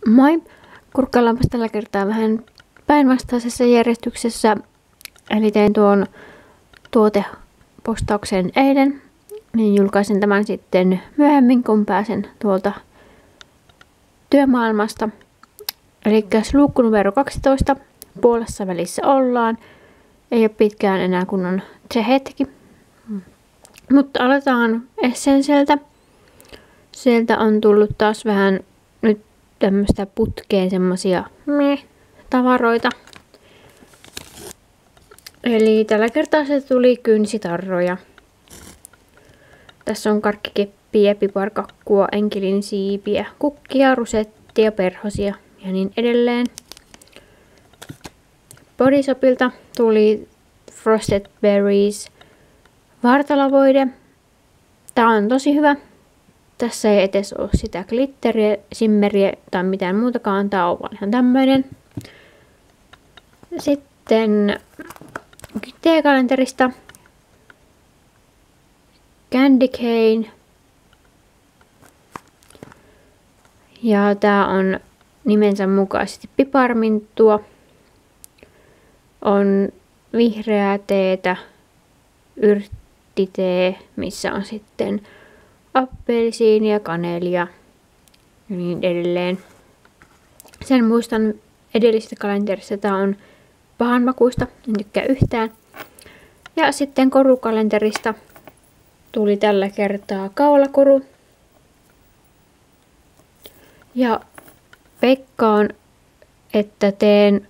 Moi! Kurkkaillaanpas tällä kertaa vähän päinvastaisessa järjestyksessä. Eli tein tuon tuotepostauksen eilen. Niin julkaisen tämän sitten myöhemmin, kun pääsen tuolta työmaailmasta. Eli luukku numero 12. Puolessa välissä ollaan. Ei ole pitkään enää, kun on se hetki. Mutta aletaan Essenceltä. Sieltä on tullut taas vähän nyt tämmöistä putkeen semmosia tavaroita. Eli tällä kertaa se tuli kynsitarroja. Tässä on karkkikeppiä, piparkakkua, enkelin siipiä, kukkia, rusettia, perhosia ja niin edelleen. Body Shopilta tuli Frosted Berries vartalavoide. Tää on tosi hyvä. Tässä ei edes ole sitä glitteriä, simmeriä tai mitään muutakaan. Tää on vaan ihan tämmöinen. Sitten teekalenterista Candy Cane. Ja tää on nimensä mukaisesti piparminttua. On vihreää teetä, yrttitee, missä on sitten appelsiinia, kanelia ja niin edelleen. Sen muistan edellisestä kalenterista, tää on pahanmakuista, en tykkää yhtään. Ja sitten korukalenterista tuli tällä kertaa kaulakoru. Ja veikkaan, että teen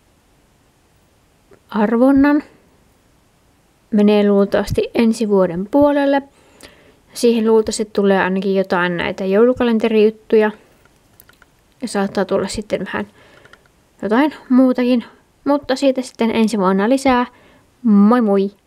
arvonnan. Menee luultavasti ensi vuoden puolelle. Siihen luultavasti tulee ainakin jotain näitä joulukalenterijuttuja. Ja saattaa tulla sitten vähän jotain muutakin. Mutta siitä sitten ensi vuonna lisää. Moi moi!